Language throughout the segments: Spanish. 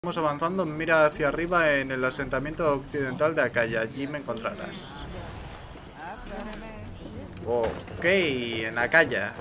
Estamos avanzando, mira hacia arriba en el asentamiento occidental de Akaya, allí me encontrarás. Ok, en Akaya.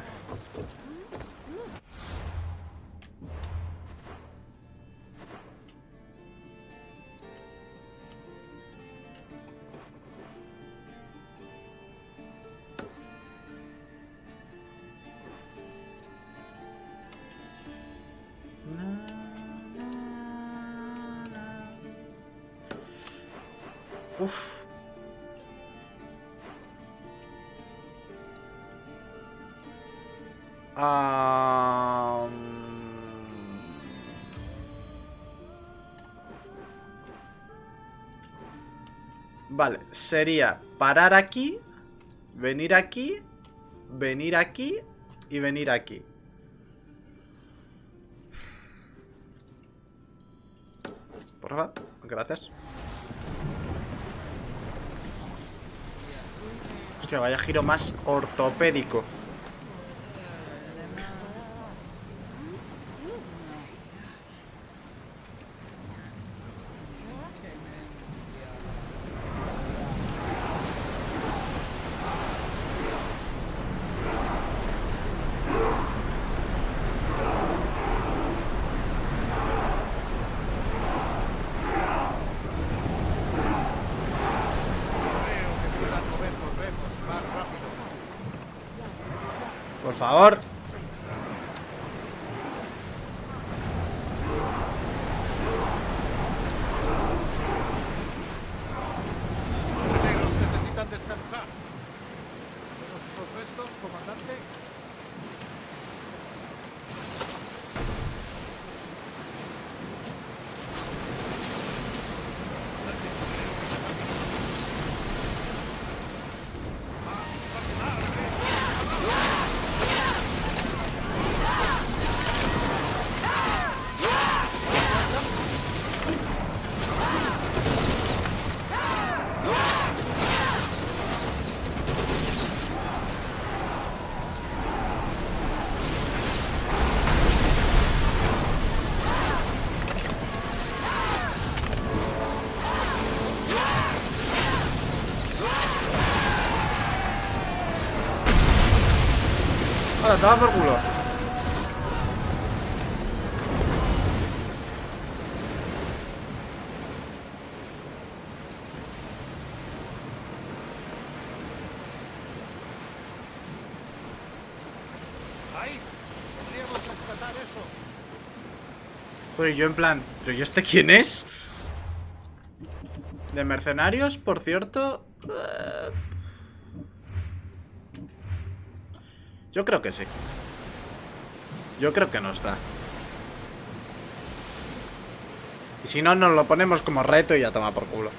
Uf. Vale, sería parar aquí, venir aquí, venir aquí y venir aquí. Por favor, gracias. Hostia, vaya giro más ortopédico. Por favor. Necesitan descansar. ¿Por esto, comandante? Ahora, toma por culo. Ahí. Podríamos rescatar eso. Joder, yo en plan, ¿pero yo este quién es? ¿De mercenarios, por cierto? Yo creo que sí. Yo creo que nos da. Y si no, nos lo ponemos como reto y ya toma por culo.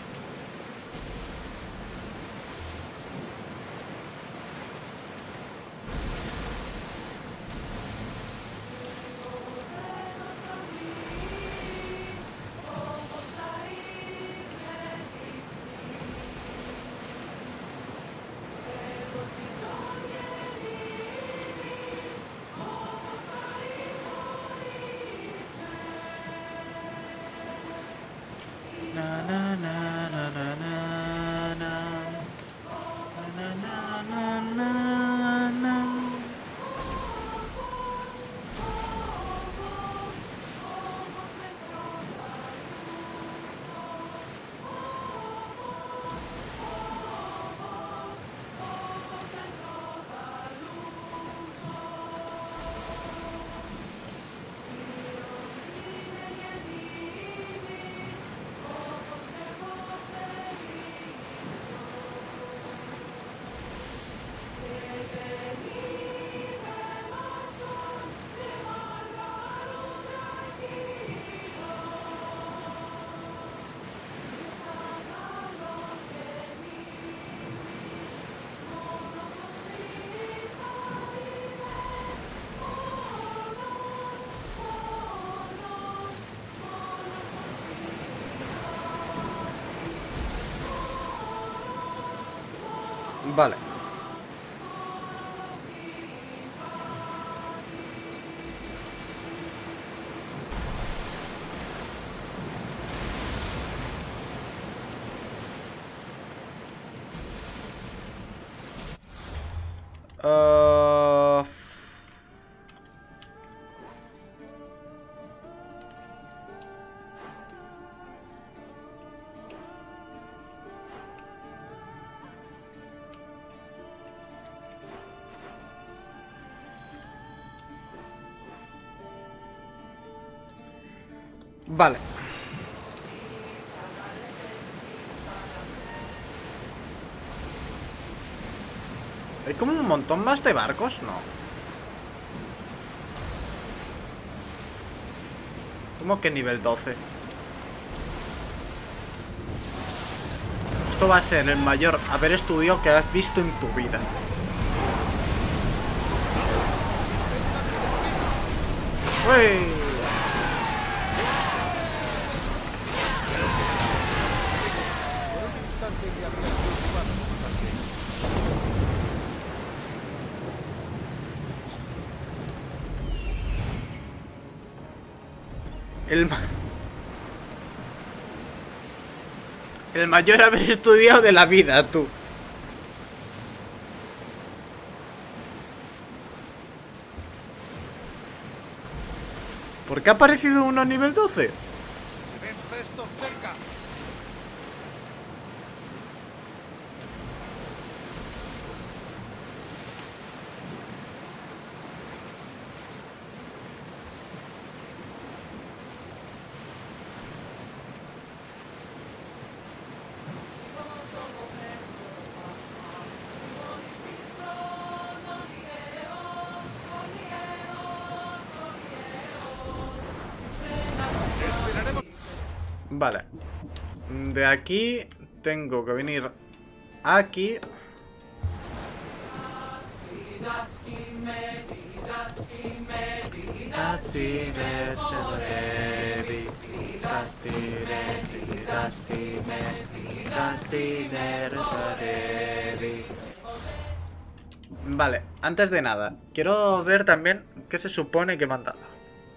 Na na na na na na na. Na na na na na. Vale. Vale. ¿Hay como un montón más de barcos? No. ¿Cómo que nivel 12? Esto va a ser el mayor haber estudiado que has visto en tu vida. ¡Uy! El mayor haber estudiado de la vida, tú. ¿Por qué ha aparecido uno a nivel 12? Se ven restos cerca. Vale. De aquí tengo que venir aquí. Vale, antes de nada, quiero ver también qué se supone que me han dado.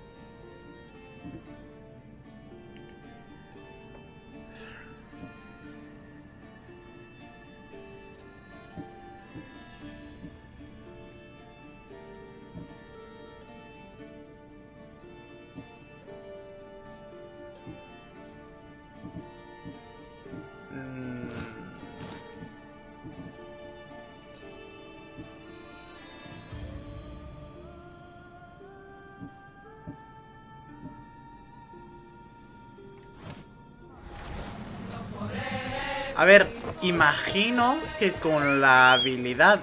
A ver, imagino que con la habilidad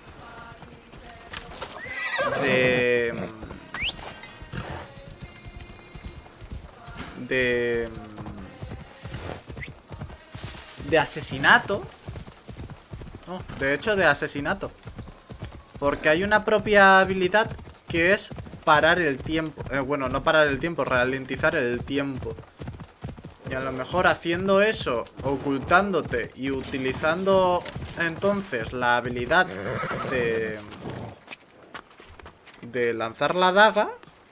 de asesinato. No, de hecho de asesinato. Porque hay una propia habilidad que es parar el tiempo. Bueno, no parar el tiempo, ralentizar el tiempo. Y a lo mejor haciendo eso, ocultándote y utilizando entonces la habilidad de lanzar la daga.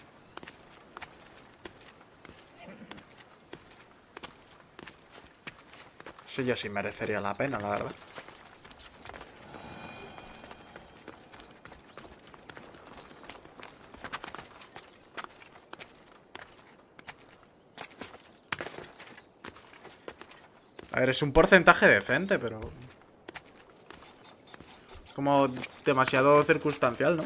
Eso ya sí merecería la pena, la verdad. A ver, es un porcentaje decente, pero... es como demasiado circunstancial, ¿no?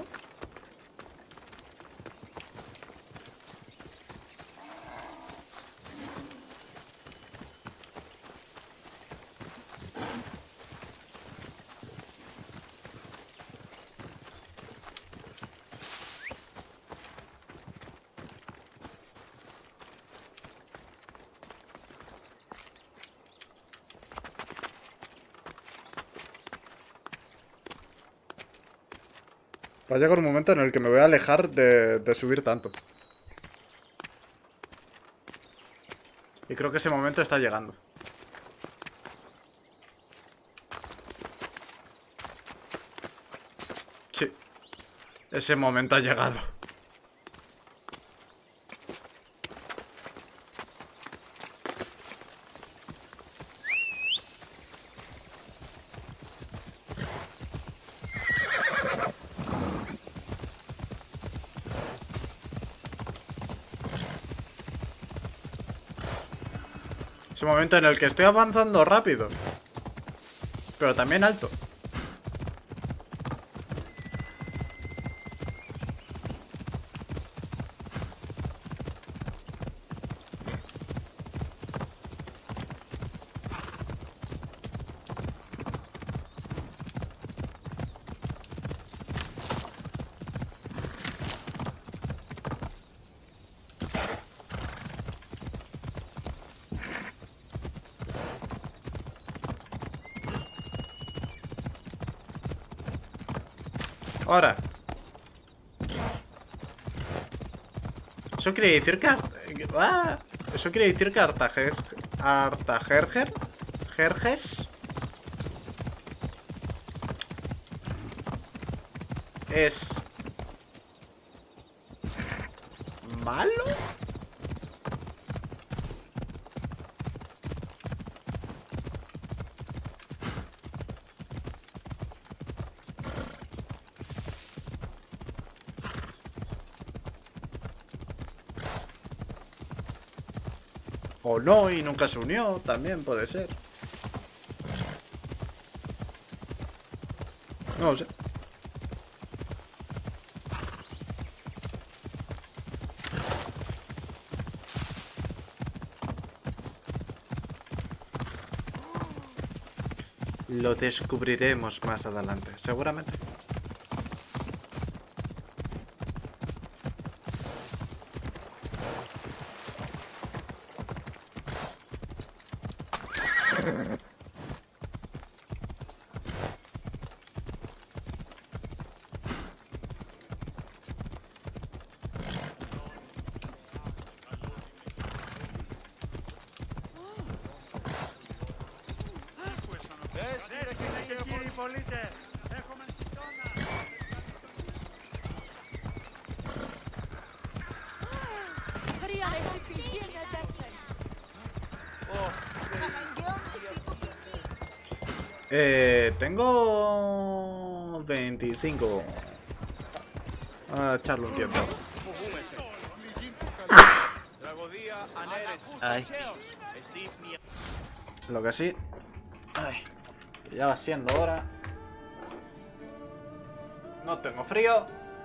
Va a llegar un momento en el que me voy a alejar de subir tanto. Y creo que ese momento está llegando. Sí. Ese momento ha llegado. Ese momento en el que estoy avanzando rápido, pero también alto. Ahora. Eso quiere decir que... Eso quiere decir que Jerjes es malo. O no, y nunca se unió, también puede ser. No lo sé. Lo descubriremos más adelante, seguramente. Tengo 25. A echarle un tiempo. Ay. Lo que sí. Ay. Ya va siendo hora. No tengo frío.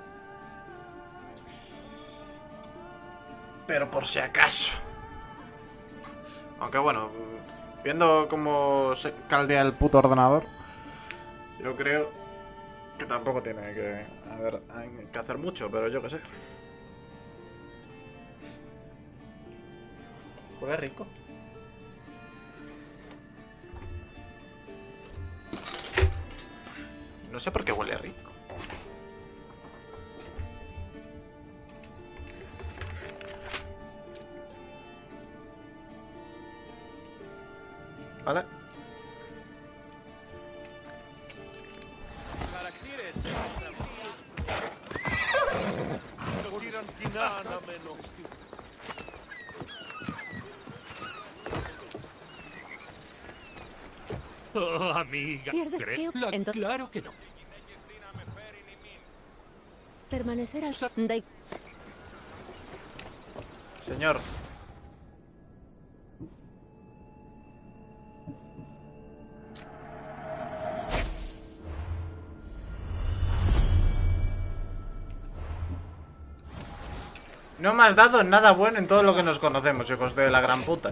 Pero por si acaso. Aunque bueno, viendo cómo se caldea el puto ordenador, yo creo que tampoco tiene que hacer mucho, pero yo qué sé. Huele rico. No sé por qué huele rico. ¿Vale? Oh, amiga. Claro que no. Permanecer al... Señor. No me has dado nada bueno en todo lo que nos conocemos, hijos de la gran puta.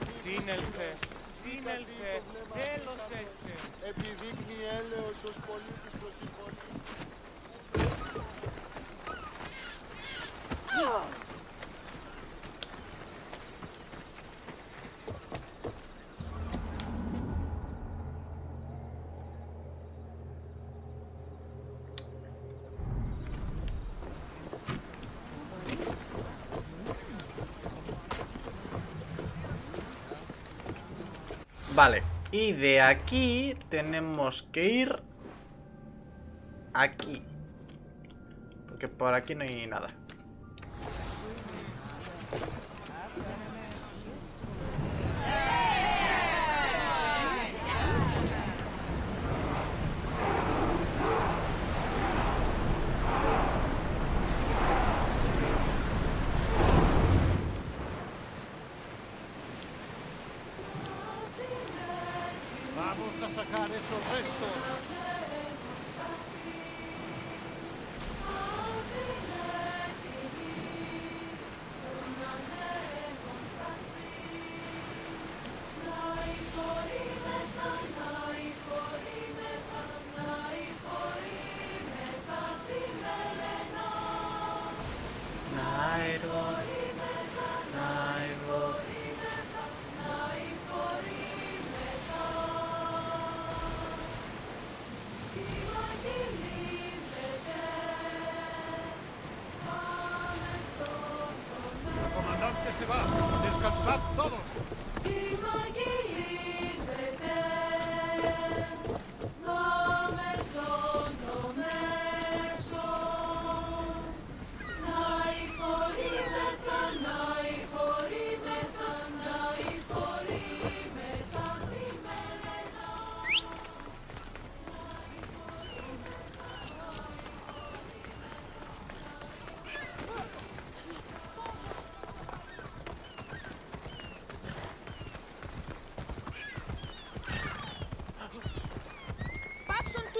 Vale, y de aquí tenemos que ir aquí, porque por aquí no hay nada. Vamos a sacar esos restos.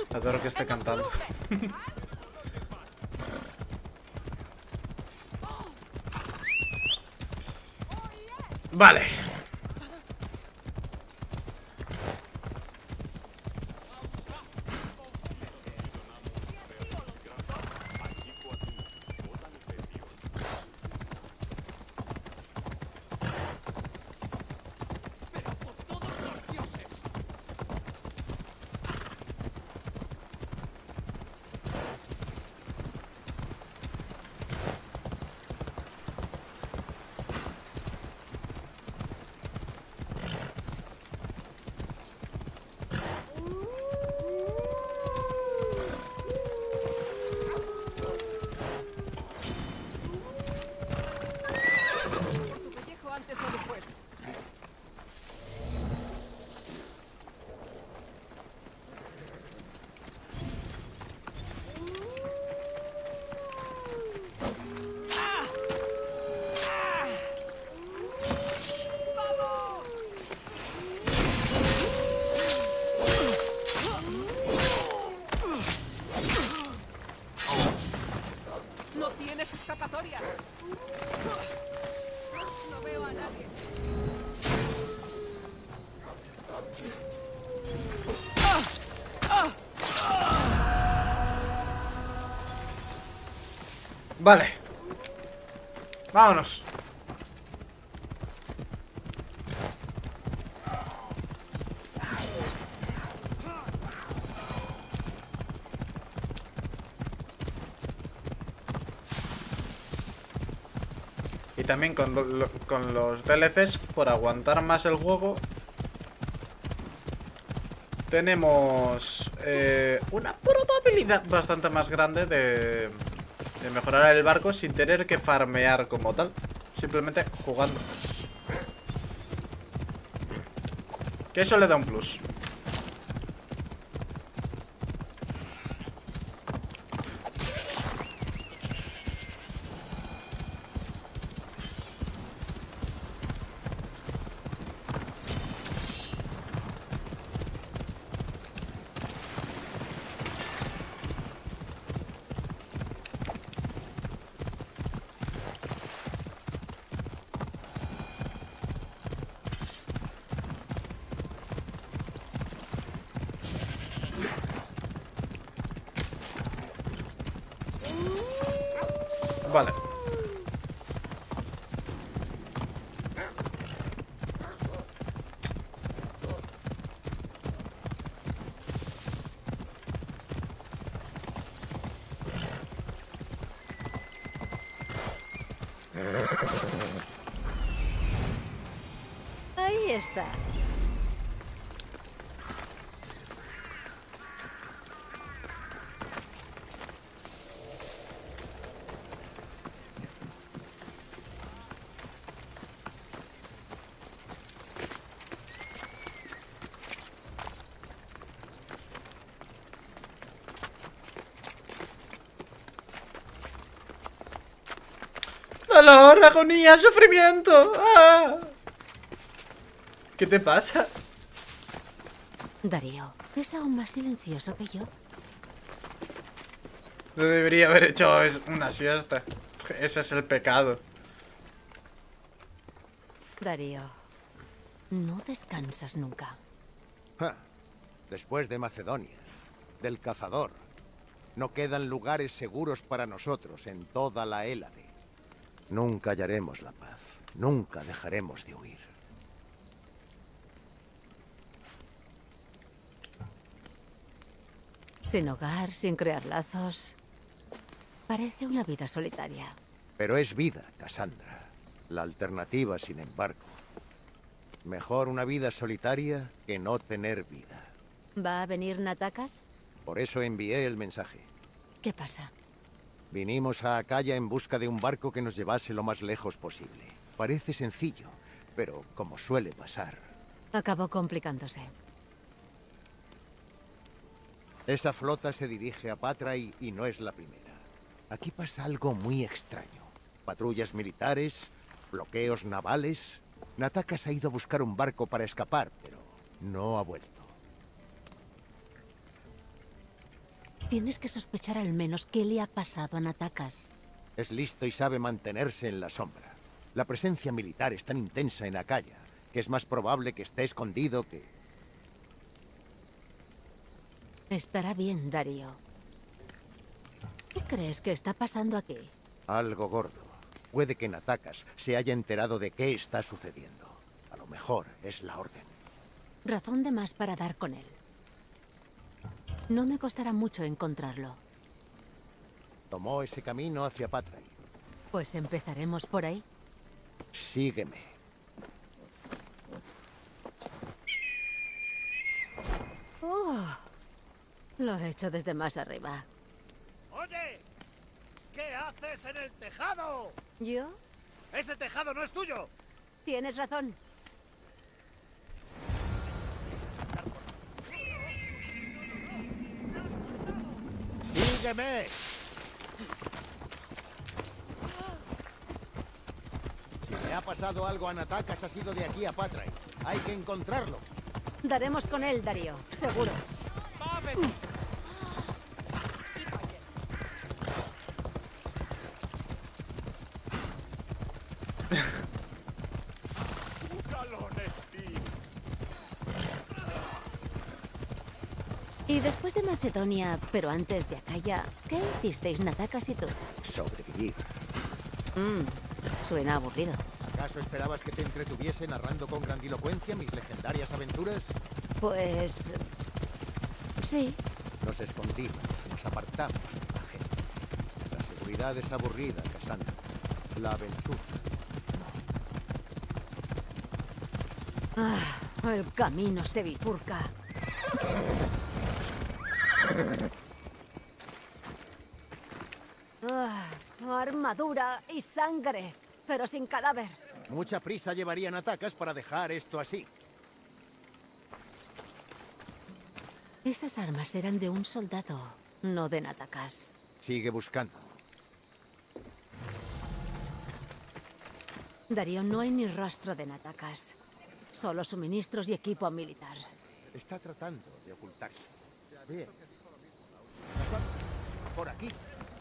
Adoro que esté cantando. Vale. ¡No tienes escapatoria! No veo a nadie. Vale. Vámonos. Y también con los DLCs, por aguantar más el juego, tenemos una probabilidad bastante más grande de mejorar el barco sin tener que farmear como tal. Simplemente jugando. Que eso le da un plus. Vale. Ahí está. Dolor, agonía, sufrimiento. ¡Ah! ¿Qué te pasa? Darío, es aún más silencioso que yo. No debería haber hecho una siesta. Ese es el pecado. Darío, no descansas nunca. Ja. Después de Macedonia, del cazador, no quedan lugares seguros para nosotros en toda la Hélade. Nunca hallaremos la paz. Nunca dejaremos de huir. Sin hogar, sin crear lazos. Parece una vida solitaria. Pero es vida, Cassandra. La alternativa, sin embargo. Mejor una vida solitaria que no tener vida. ¿Va a venir Natakas? Por eso envié el mensaje. ¿Qué pasa? Vinimos a Acaya en busca de un barco que nos llevase lo más lejos posible. Parece sencillo, pero como suele pasar. Acabó complicándose. Esa flota se dirige a Patrai y no es la primera. Aquí pasa algo muy extraño. Patrullas militares, bloqueos navales. Natakas ha ido a buscar un barco para escapar, pero no ha vuelto. Tienes que sospechar al menos qué le ha pasado a Natakas. Es listo y sabe mantenerse en la sombra. La presencia militar es tan intensa en Akaya que es más probable que esté escondido que... Estará bien, Darío. ¿Qué crees que está pasando aquí? Algo gordo. Puede que Natakas se haya enterado de qué está sucediendo. A lo mejor es la orden. Razón de más para dar con él. No me costará mucho encontrarlo. Tomó ese camino hacia Patrai. Pues empezaremos por ahí. Sígueme. Lo he hecho desde más arriba. ¡Oye! ¿Qué haces en el tejado? ¿Yo? ¡Ese tejado no es tuyo! Tienes razón. ¡Sígueme! Si le ha pasado algo a Natakas, ha sido de aquí a Patrai. Hay que encontrarlo. Daremos con él, Darío. Seguro. Y después de Macedonia, pero antes de Akaya, ¿qué hicisteis Natakas y tú? Sobrevivir. Suena aburrido. ¿Acaso esperabas que te entretuviese narrando con grandilocuencia mis legendarias aventuras? Pues... sí. Nos escondimos, nos apartamos de la gente. La seguridad es aburrida, Cassandra. La aventura. El camino se bifurca. Armadura y sangre, pero sin cadáver. Mucha prisa llevarían Natakas para dejar esto así. Esas armas eran de un soldado, no de Natakas. Sigue buscando. Darío, no hay ni rastro de Natakas. Solo suministros y equipo militar. Está tratando de ocultarse. Bien. Por aquí.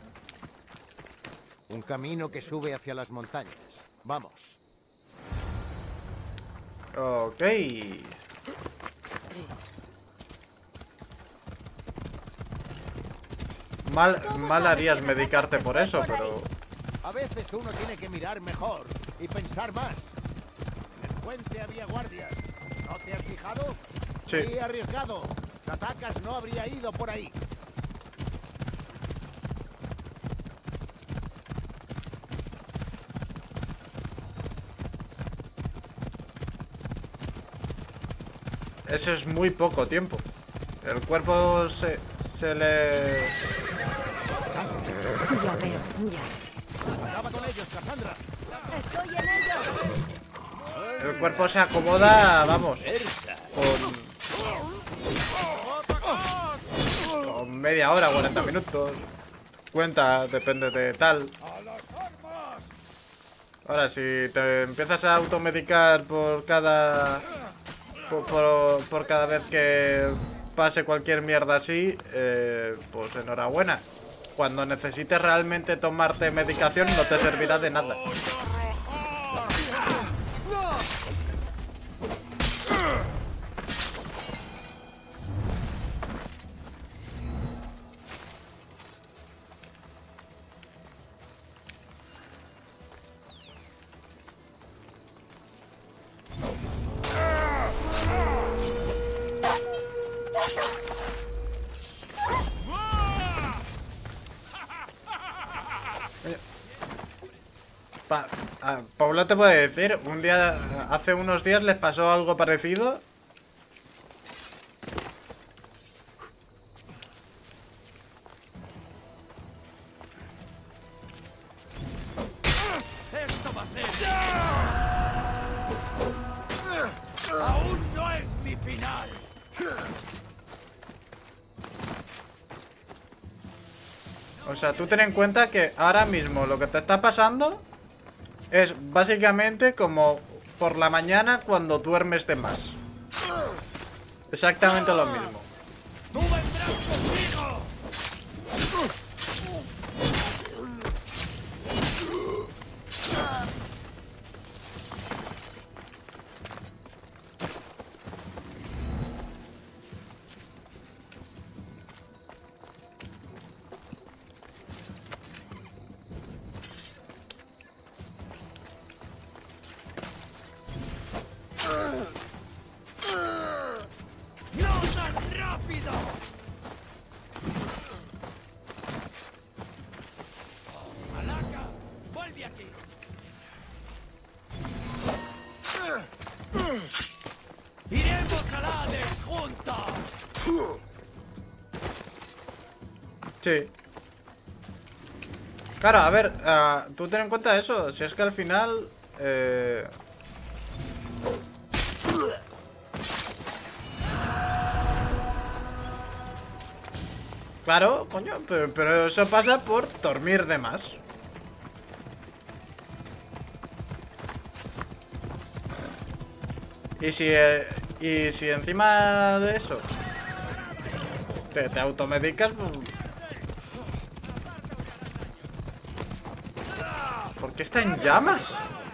Un camino que sube hacia las montañas. Vamos. Ok. Mal harías medicarte por eso, pero... A veces uno tiene que mirar mejor y pensar más. En el puente había guardias. ¿No te has fijado? Sí. Muy arriesgado. Natakas no habría ido por ahí. Eso es muy poco tiempo. El cuerpo se le... Ya veo, ya. Acaba con ellos, Cassandra. ¡Estoy en ello! El cuerpo se acomoda, vamos, con media hora, 40 minutos. Cuenta, depende de tal. Ahora, si te empiezas a automedicar por cada... Por cada vez que pase cualquier mierda así, pues enhorabuena. Cuando necesites realmente tomarte medicación no te servirá de nada. Paula te puede decir, un día, hace unos días les pasó algo parecido. ¡Esto va a ser! ¡Aún no es mi final! O sea, tú ten en cuenta que ahora mismo lo que te está pasando es básicamente como por la mañana cuando duermes de más. Exactamente lo mismo. ¡Tú vendrás conmigo! ¡Iremos a la desjunta! Sí. Claro, a ver, tú ten en cuenta eso. Si es que al final... Claro, coño, pero eso pasa por dormir de más. Y si encima de eso te automedicas, pues... ¿Por qué está en llamas?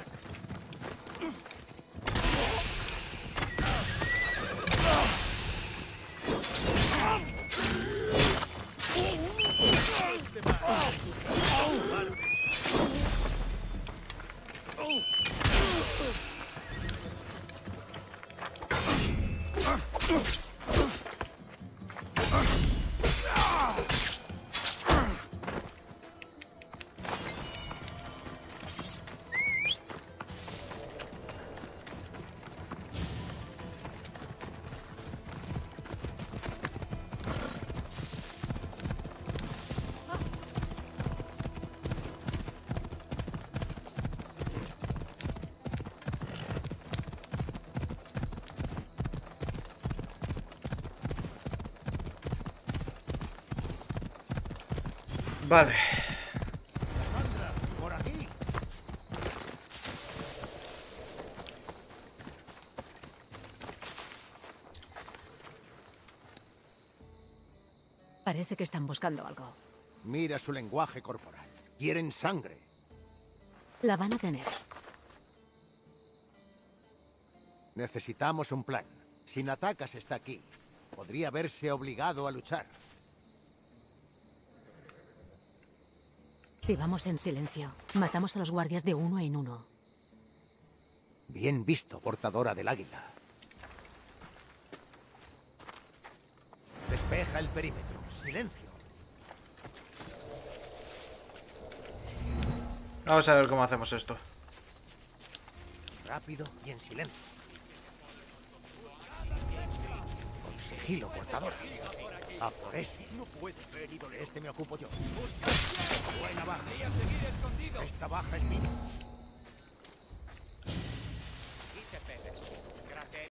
Vale. Sandra, por aquí. Parece que están buscando algo. Mira su lenguaje corporal. Quieren sangre. La van a tener. Necesitamos un plan. Si Natakas está aquí, podría verse obligado a luchar. Si vamos en silencio, matamos a los guardias de uno en uno. Bien visto, portadora del águila. Despeja el perímetro. Silencio. Vamos a ver cómo hacemos esto. Rápido y en silencio. Con sigilo, portadora. A por ese. No puede ver ídole. Este me ocupo yo. Buena baja. Esta baja es mía.